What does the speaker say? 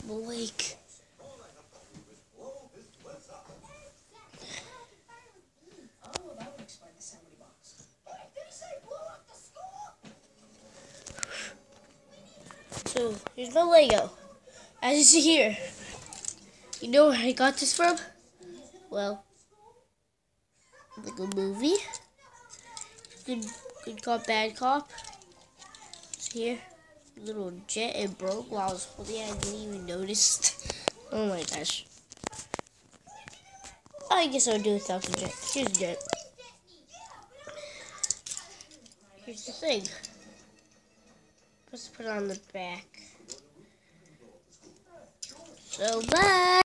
I'm awake. So, here's my Lego. As you see here, you know where I got this from? Well, like a movie. Good cop, bad cop. It's here. Little jet, it broke while I was holding it. I didn't even notice. Oh my gosh. I guess I'll do without the jet. Here's the jet. Here's the thing. Let's put it on the back. So, bye!